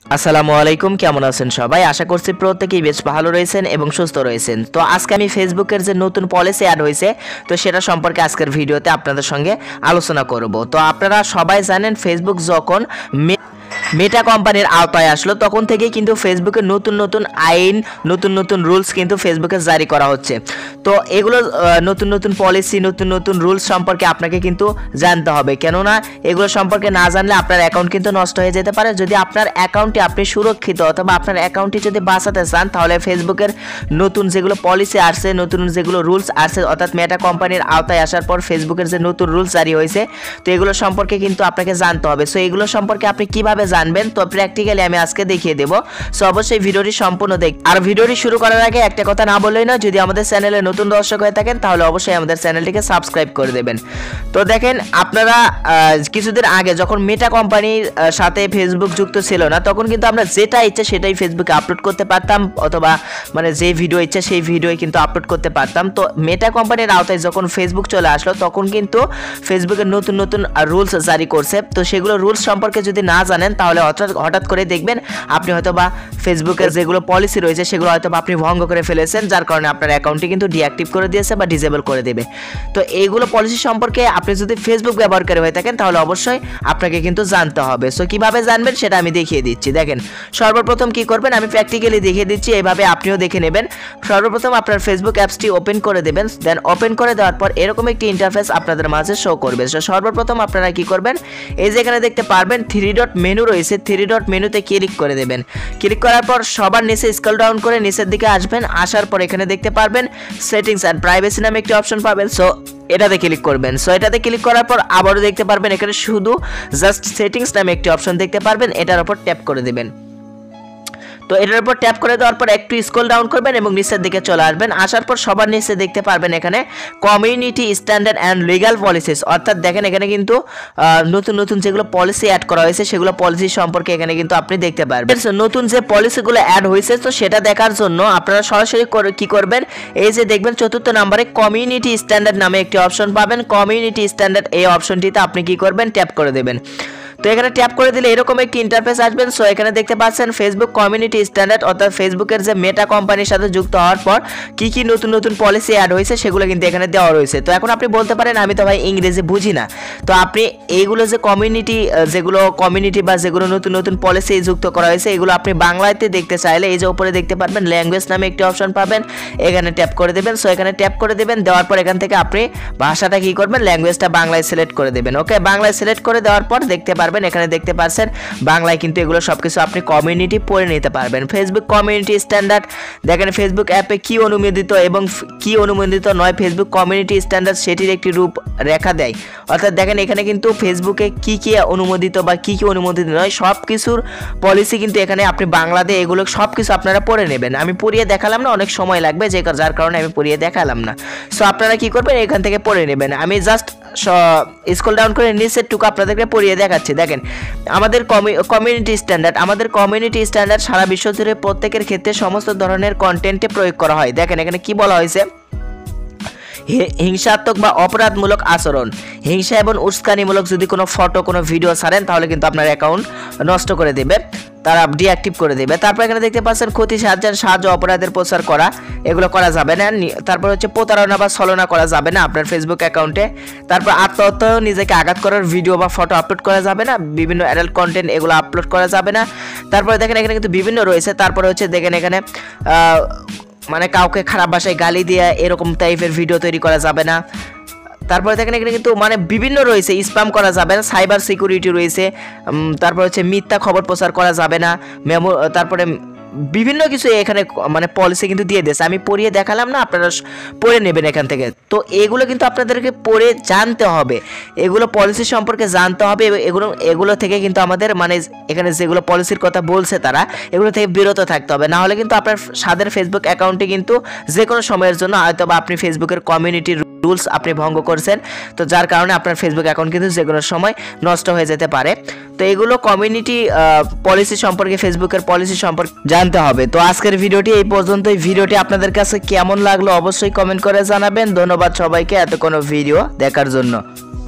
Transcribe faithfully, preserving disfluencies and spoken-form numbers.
আসসালামু আলাইকুম, কেমন আছেন সবাই? আশা করছি প্রত্যেকেই বেশ ভালো রয়েছেন এবং সুস্থ রয়েছেন। তো আজকে আমি ফেসবুকের যে নতুন পলিসি অ্যাড হয়েছে তো সেটা সম্পর্কে আজকের ভিডিওতে আপনাদের সঙ্গে আলোচনা করব। তো আপনারা সবাই জানেন ফেসবুক যখন মেটা কোম্পানির আওতায় আসলো তখন থেকেই কিন্তু ফেসবুকের নতুন নতুন আইন, নতুন নতুন রুলস কিন্তু ফেসবুকে জারি করা হচ্ছে। তো এগুলো নতুন নতুন পলিসি, নতুন নতুন রুলস সম্পর্কে আপনাকে কিন্তু জানতে হবে, কেননা এগুলো সম্পর্কে না জানলে আপনার অ্যাকাউন্ট কিন্তু নষ্ট হয়ে যেতে পারে। যদি আপনার অ্যাকাউন্টটি আপনি সুরক্ষিত অথবা আপনার অ্যাকাউন্টটি যদি বাঁচাতে চান তাহলে ফেসবুকের নতুন যেগুলো পলিসি আসছে, নতুন যেগুলো রুলস আসছে, অর্থাৎ মেটা কোম্পানির আওতায় আসার পর ফেসবুকের যে নতুন রুলস জারি হয়েছে তো এগুলো সম্পর্কে কিন্তু আপনাকে জানতে হবে। সো এগুলো সম্পর্কে আপনি কিভাবে জানবেন তো প্র্যাকটিক্যালি আমি আজকে দেখিয়ে দেব। সো অবশ্যই ভিডিওটি সম্পূর্ণ দেখ। আর ভিডিওটি শুরু করার আগে একটা কথা না বললেই না, যদি আমাদের চ্যানেলে নতুন দর্শক হয়ে থাকেন তাহলে অবশ্যই আমাদের চ্যানেলটিকে সাবস্ক্রাইব করে দেবেন। তো দেখেন, আপনারা কিছুদিন আগে যখন মেটা কোম্পানির সাথে ফেসবুক যুক্ত ছিল না তখন কিন্তু আমরা যেটা ইচ্ছে সেটাই ফেসবুকে আপলোড করতে পারতাম, অথবা মানে যে ভিডিও ইচ্ছে সেই ভিডিও কিন্তু আপলোড করতে পারতাম। তো মেটা কোম্পানির আওতায় যখন ফেসবুক চলে আসলো তখন কিন্তু ফেসবুকের নতুন নতুন রুলস জারি করছে। তো সেগুলো রুলস সম্পর্কে যদি না জানেন তাহলে হঠাৎ করে দেখবেন আপনি হয়তো বা ফেসবুকের যেগুলো পলিসি রয়েছে সেগুলো হয়তো বা আপনি ভঙ্গ করে ফেলেছেন, যার কারণে আপনার অ্যাকাউন্টটি কিন্তু ডিঅ্যাক্টিভ করে দিয়েছে বা ডিসেবল করে দেবে। তো এইগুলো পলিসি সম্পর্কে আপনি যদি ফেসবুক ব্যবহারকারী হয়ে থাকেন তাহলে অবশ্যই আপনাকে কিন্তু জানতে হবে। সো কিভাবে জানবেন সেটা আমি দেখিয়ে দিচ্ছি। দেখেন, সর্বপ্রথম কি করবেন আমি প্র্যাকটিক্যালি দেখিয়ে দিচ্ছি, এইভাবে আপনিও দেখে নেবেন। সর্বপ্রথম আপনার ফেসবুক অ্যাপসটি ওপেন করে দেবেন। দেন ওপেন করে দেওয়ার পর এরকম একটি ইন্টারফেস আপনাদের মাঝে শো করবে। সো সর্বপ্রথম আপনারা কি করবেন, এই যে এখানে দেখতে পারবেন থ্রি ডট মেনু রয়েছে, থ্রি ডট মেনুতে ক্লিক করে দেবেন। ক্লিক করার পর সবার নিচে স্ক্রল ডাউন করে নিচের দিকে আসবেন। আসার পর এখানে দেখতে পারবেন সেটিংস অ্যান্ড প্রাইভেসি নামে একটি অপশন পাবেন। সো এটাতে ক্লিক করবেন। সো এটাতে ক্লিক করার পর আবারও দেখতে পারবেন এখানে শুধু জাস্ট সেটিংস নামে একটি অপশন দেখতে পারবেন, এটার উপর ট্যাপ করে দেবেন। তো এটার উপর ট্যাপ করে দেওয়ার পর একটু স্ক্রল ডাউন করবেন এবং নিচের দিকে চলে আসবেন। আসার পর সবার নিচে দেখতে পারবেন এখানে community standard and legal policies, অর্থাৎ দেখেন এখানে কিন্তু নতুন নতুন যেগুলো পলিসি অ্যাড করা হয়েছে সেগুলো পলিসি সম্পর্কে এখানে কিন্তু আপনি দেখতে পারবেন। নতুন যে পলিসিগুলো অ্যাড হয়েছে তো সেটা দেখার জন্য আপনারা সরাসরি কি করবেন, এই যে দেখবেন চতুর্থ নম্বরে কমিউনিটি স্ট্যান্ডার্ড নামে একটি অপশন পাবেন। কমিউনিটি স্ট্যান্ডার্ড এই অপশনটিতে আপনি কি করবেন, ট্যাপ করে দেবেন। তো এখানে ট্যাপ করে দিলে এরকম একটি ইন্টারফেস আসবেন। সো এখানে দেখতে পাচ্ছেন ফেসবুক কমিউনিটি স্ট্যান্ডার্ড, অর্থাৎ ফেসবুকের যে মেটা কোম্পানির সাথে যুক্ত হওয়ার পর কি কি নতুন নতুন পলিসি অ্যাড হয়েছে সেগুলো কিন্তু এখানে দেওয়া রয়েছে। তো এখন আপনি বলতে পারেন আমি তো ভাই ইংরেজি বুঝি না, তো আপনি এইগুলো যে কমিউনিটি যেগুলো কমিউনিটি বা যেগুলো নতুন নতুন পলিসি যুক্ত করা হয়েছে এগুলো আপনি বাংলাতে দেখতে চাইলে এই যে উপরে দেখতে পারবেন ল্যাঙ্গুয়েজ নামে একটি অপশন পাবেন, এখানে ট্যাপ করে দেবেন। সো এখানে ট্যাপ করে দেবেন, দেওয়ার পর এখান থেকে আপনি ভাষাটা কি করবেন, ল্যাঙ্গুয়েজটা বাংলায় সিলেক্ট করে দেবেন। ওকে, বাংলায় সিলেক্ট করে দেওয়ার পর দেখতে পারবেন এখানে দেখতে পাচ্ছেন বাংলায় কিন্তু এগুলো সবকিছু আপনি কমিউনিটি পড়ে নিতে পারবেন। ফেসবুক কমিউনিটি স্ট্যান্ডার্ড, দেখেন ফেসবুক অ্যাপে কি অনুমোদিত এবং কি অনুমোদিত নয় ফেসবুক কমিউনিটি স্ট্যান্ডার্ড সেটির একটি রূপ রেখা দেয়। অর্থাৎ দেখেন এখানে কিন্তু ফেসবুকে কি কি অনুমোদিত বা কি কি অনুমোদিত নয় সব কিছুর পলিসি কিন্তু এখানে আপনি বাংলাতে এগুলো সব কিছু আপনারা পড়ে নেবেন। আমি পড়িয়ে দেখালাম না, অনেক সময় লাগবে যে যার কারণে আমি পড়িয়ে দেখালাম না। সো আপনারা কি করবেন, এখান থেকে পড়ে নেবেন। আমি জাস্ট স্ক্রল ডাউন করে নিচের টুকু আপনাদেরকে পড়িয়ে দেখাচ্ছি। দেখেন আমাদের কমিউনিটি স্ট্যান্ডার্ড, আমাদের কমিউনিটি স্ট্যান্ডার্ড সারা বিশ্ব জুড়ে প্রত্যেকের ক্ষেত্রে সমস্ত ধরনের কন্টেন্টে প্রয়োগ করা হয়। দেখেন এখানে কি বলা হয়েছে, হিংসাত্মক বা অপরাধমূলক আচরণ, হিংসা এবং উস্কানিমূলক যদি কোনো ফটো কোনো ভিডিও ছাড়েন তাহলে কিন্তু আপনার অ্যাকাউন্ট নষ্ট করে দেবে, তারা ডিঅ্যাক্টিভ করে দেবে। তারপর এখানে দেখতে পাচ্ছেন ক্ষতি সাহায্য সাহায্য অপরাধের প্রচার করা, এগুলো করা যাবে না। তারপর হচ্ছে প্রতারণা বা ছলনা করা যাবে না আপনার ফেসবুক অ্যাকাউন্টে। তারপর আত্মহত্যা, নিজেকে আঘাত করার ভিডিও বা ফটো আপলোড করা যাবে না। বিভিন্ন অ্যাডাল্ট কন্টেন্ট এগুলো আপলোড করা যাবে না। তারপরে দেখেন এখানে কিন্তু বিভিন্ন রয়েছে। তারপরে হচ্ছে দেখেন এখানে মানে কাউকে খারাপ ভাষায় গালি দিয়ে এরকম টাইপের ভিডিও তৈরি করা যাবে না। তারপরে দেখেন এখানে কিন্তু মানে বিভিন্ন রয়েছে, স্প্যাম করা যাবে না, সাইবার সিকিউরিটি রয়েছে। তারপর হচ্ছে মিথ্যা খবর প্রচার করা যাবে না, মেমো তারপরে বিভিন্ন কিছু এখানে মানে পলিসি কিন্তু দিয়ে দিয়েছে। আমি পড়িয়ে দেখালাম না, আপনারা পড়ে নেবেন এখান থেকে। তো এগুলো কিন্তু আপনাদেরকে পড়ে জানতে হবে, এগুলো পলিসি সম্পর্কে জানতে হবে। এগুলো এগুলো থেকে কিন্তু আমাদের মানে এখানে যেগুলো পলিসির কথা বলছে তারা এগুলো থেকে বিরত থাকতে হবে, না হলে কিন্তু আপনার সাদের ফেসবুক অ্যাকাউন্টে কিন্তু যে কোনো সময়ের জন্য হয়তো বা আপনি ফেসবুকের কমিউনিটির রুলস আপনি ভঙ্গ করছেন, তো যার কারণে আপনার ফেসবুক অ্যাকাউন্ট কিন্তু যে কোনো সময় নষ্ট হয়ে যেতে পারে। তো এগুলো কমিউনিটি পলিসি সম্পর্কে, ফেসবুকের পলিসি সম্পর্কে জানতে হবে। তো আজকের ভিডিওটি এই পর্যন্তই। ভিডিওটি আপনাদের কাছে কেমন লাগলো অবশ্যই কমেন্ট করে জানাবেন। ধন্যবাদ সবাইকে এত কোনো ভিডিও দেখার জন্য।